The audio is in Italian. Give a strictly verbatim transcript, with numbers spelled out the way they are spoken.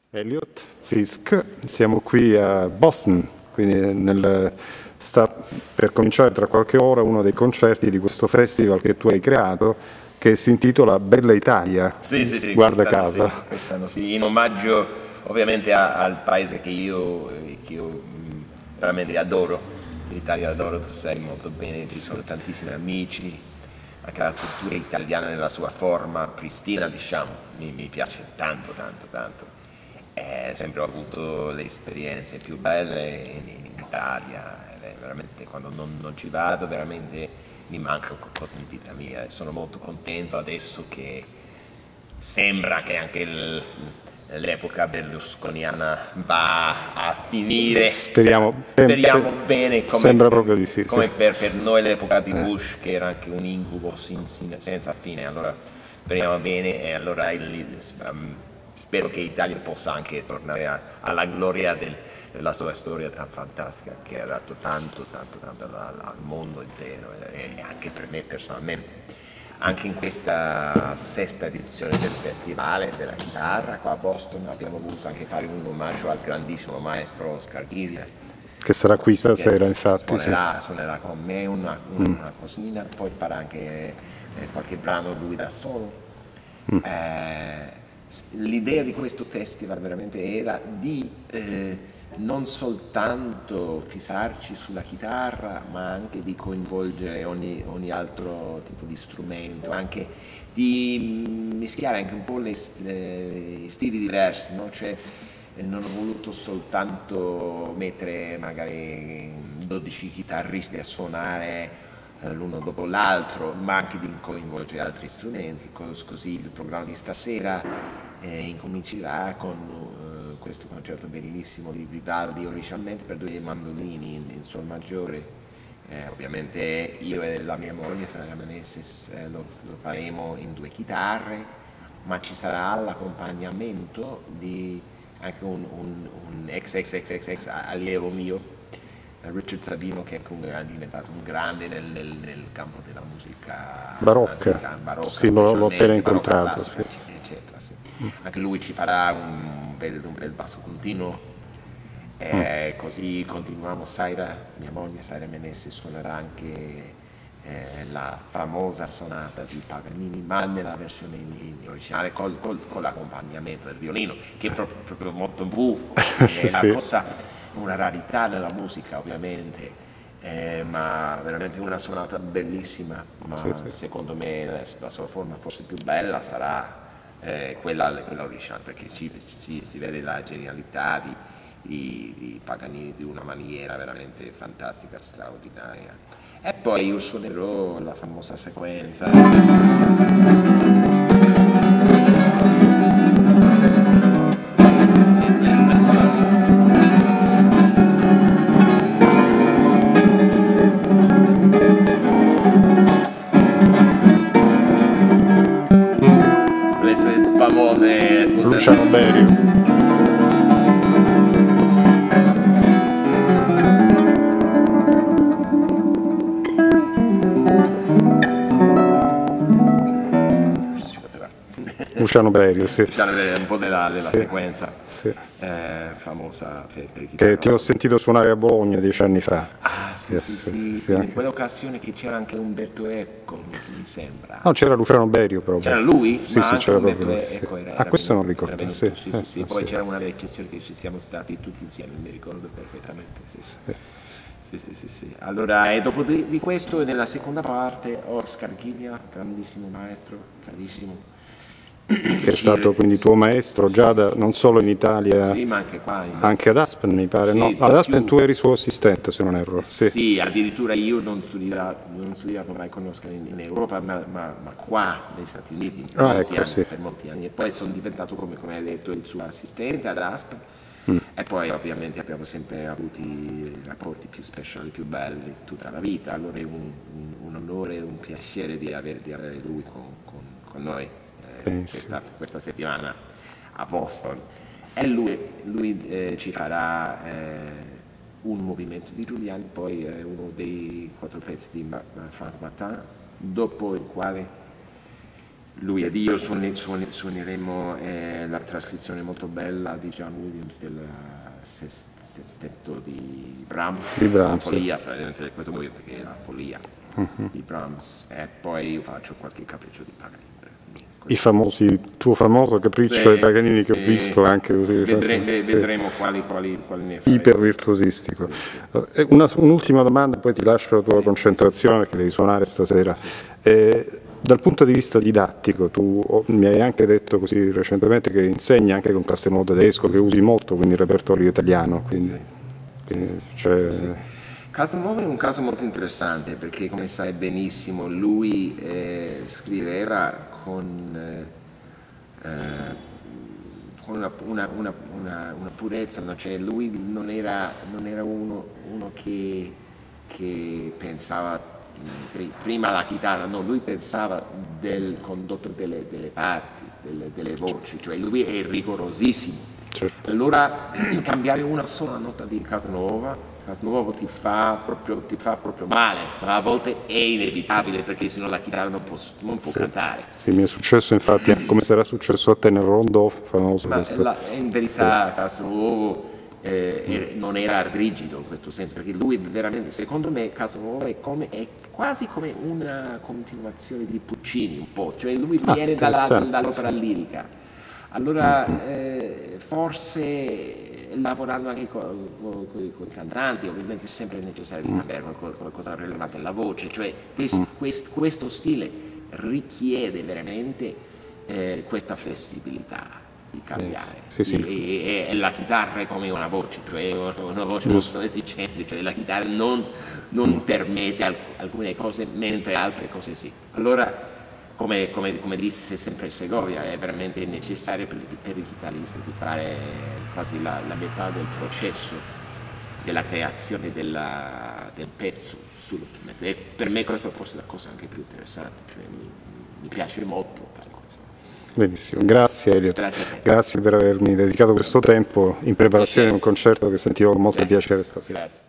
Elliot Fisk, siamo qui a Boston, quindi nel, sta per cominciare tra qualche ora uno dei concerti di questo festival che tu hai creato, che si intitola Bella Italia. Sì, sì, sì, guarda quest'anno caso. sì, quest'anno sì, in omaggio ovviamente a- al paese che io, che io mh, veramente adoro, l'Italia adoro, tu sai molto bene, ci sono tantissimi amici, anche la cultura italiana nella sua forma pristina, diciamo, mi, mi piace tanto, tanto, tanto. Eh, sempre ho avuto le esperienze più belle in, in Italia, eh, veramente quando non, non ci vado veramente mi manca qualcosa in vita mia e sono molto contento adesso che sembra che anche il- l'epoca berlusconiana va a finire. Speriamo, Speriamo bene, come, sembra proprio di sì, come sì. per, per noi l'epoca di Bush, che era anche un incubo sin- sin- senza fine. Allora speriamo bene e allora il- um, spero che l'Italia possa anche tornare a- alla gloria del- della sua storia tan fantastica che ha dato tanto, tanto, tanto al, al mondo intero e, e anche per me personalmente. Anche in questa sesta edizione del Festival della Chitarra qua a Boston abbiamo voluto anche fare un omaggio al grandissimo maestro Oscar Ghiglia, Che sarà qui stasera, che infatti. Sì. suonerà, suonerà con me una, una cosina, poi farà anche eh, qualche brano lui da solo. Eh, s- l'idea di questo festival veramente era di eh, non soltanto fissarci sulla chitarra, ma anche di coinvolgere ogni, ogni altro tipo di strumento, anche di mm, mischiare anche un po' le, le stili diversi, no? Cioè, eh, non ho voluto soltanto mettere magari dodici chitarristi a suonare eh, l'uno dopo l'altro, ma anche di coinvolgere altri strumenti, cos- così il programma di stasera eh, incomincerà con eh, questo concerto bellissimo di Vivaldi, originalmente per due mandolini in, in sol maggiore. Eh, ovviamente io e la mia moglie Sara Meneses eh, lo, lo faremo in due chitarre, ma ci sarà l'accompagnamento di anche un, un, un ex ex ex ex ex allievo mio, eh, Richard Savino, che è diventato un grande nel, nel, nel campo della musica Barocca. antica, barocca, Sì, l'ho- l'ho appena specialmente, barocca incontrato, classica, sì. eccetera. Sì. Anche lui ci farà un bel, un bel basso continuo. E così continuiamo. Saira, mia moglie Saira Menesi, suonerà anche eh, la famosa sonata di Paganini, ma nella versione in, in originale col, col, con l'accompagnamento del violino, che è proprio, proprio molto buffo, è una Sì. cosa, una rarità nella musica ovviamente, eh, ma veramente una sonata bellissima, ma Sì, sì. secondo me la, la sua forma forse più bella sarà eh, quella, quella originale, perché ci, ci, si vede la genialità di, di, di Paganini di una maniera veramente fantastica, straordinaria. E poi io suonerò la famosa sequenza. Le sue famose, Luciano Berio. Luciano Berio, sì. un po' della, della Sì, sequenza sì. eh, famosa per, per Che chitarra. ti ho sentito suonare a Bologna dieci anni fa. Ah, sì, sì, sì, sì, in anche- quell'occasione che c'era anche Umberto Eco, mi sembra. No, c'era Luciano Berio proprio. C'era lui? Sì, Ma sì, anche c'era Umberto proprio lui. sì. Eco era, Ah, era questo non venuto- ricordo. era Sì, venuto, sì, sì, eh, sì. eh, Poi sì. c'era una recensione che ci siamo stati tutti insieme, mi ricordo perfettamente. Sì, sì, sì, sì, sì. Allora, e dopo di, di questo, nella seconda parte, Oscar Ghiglia, grandissimo maestro, carissimo. Che è stato quindi tuo maestro già da- non solo in Italia, Sì, ma anche qua. in- anche ad Aspen mi pare. Sì, No, di ad Aspen più. tu eri suo assistente se non erro. Sì. Sì, addirittura io non studiavo, non studiavo mai con Oscar in, in Europa, ma, ma- ma qua negli Stati Uniti per, Ah, molti ecco, anni, sì. per molti anni. E poi sono diventato, come, come hai detto, il suo assistente ad Aspen. Mm. E poi ovviamente abbiamo sempre avuto i rapporti più speciali, più belli tutta la vita. Allora è un, un- un onore e un piacere di, aver- di avere lui con, con- con noi eh, Sì, questa, questa settimana a Boston. E lui, lui, eh, ci farà eh, un movimento di Giuliani, poi eh, uno dei quattro pezzi di Ma- Ma- Frank Martin, dopo il quale lui ed io suoni, suoni, suoneremo eh, la trascrizione molto bella di John Williams del sestetto di Brahms, di Brahms. la Folia, fra questo momento che è la Folia uh-huh. di Brahms, e poi io faccio qualche capriccio di Paganini. I famosi, il tuo famoso capriccio sì, di Paganini che sì, ho visto anche così. Vedre, sì. Vedremo quali, quali, quali ne faremo. Iper virtuosistico. Sì, sì. Una, un'ultima domanda, poi ti lascio la tua sì, concentrazione sì, che devi suonare stasera. Sì. Eh, dal punto di vista didattico, tu oh, mi hai anche detto così recentemente che insegni anche con Castelnuovo tedesco, che usi molto quindi il repertorio italiano. Quindi, sì. quindi, cioè... sì. Castelnuovo è un caso molto interessante perché, come sai benissimo, lui eh, scriveva con, eh, con una, una, una, una, una purezza, no? Cioè lui non era, non era uno, uno che, che pensava prima alla chitarra, no, lui pensava del condotto delle, delle parti, delle, delle voci, cioè lui è rigorosissimo. Certo. Allora cambiare una sola nota di Castelnuovo Castelnuovo ti fa, proprio, ti fa proprio male, ma a volte è inevitabile perché sennò la chitarra non può, non può sì, cantare. Sì, mi è successo infatti, come sarà successo a te nel Rondò, famoso ma questo. La, in verità sì. Castelnuovo eh, mm. non era rigido in questo senso, perché lui veramente, secondo me, Castelnuovo è, come, è quasi come una continuazione di Puccini un po', cioè lui viene ah, dalla, dall'opera sì. lirica. Allora eh, forse lavorando anche con, con, con i cantanti, ovviamente è sempre necessario di cambiare qualcosa relevante alla voce, cioè quest, quest, questo stile richiede veramente eh, questa flessibilità di cambiare. Sì, sì, sì. E, e, e la chitarra è come una voce, cioè una voce molto esigente, cioè la chitarra non, non permette alc alcune cose mentre altre cose sì. Allora, Come, come, come disse sempre Segovia, è veramente necessario per, per i chitarristi di fare quasi la, la metà del processo della creazione della, del pezzo sullo strumento. E per me questa forse è la cosa anche più interessante, cioè mi, mi piace molto fare questo. Benissimo, grazie Elliot, grazie, grazie per avermi dedicato questo tempo in preparazione di un concerto che sentivo con molto piacere stasera. Grazie.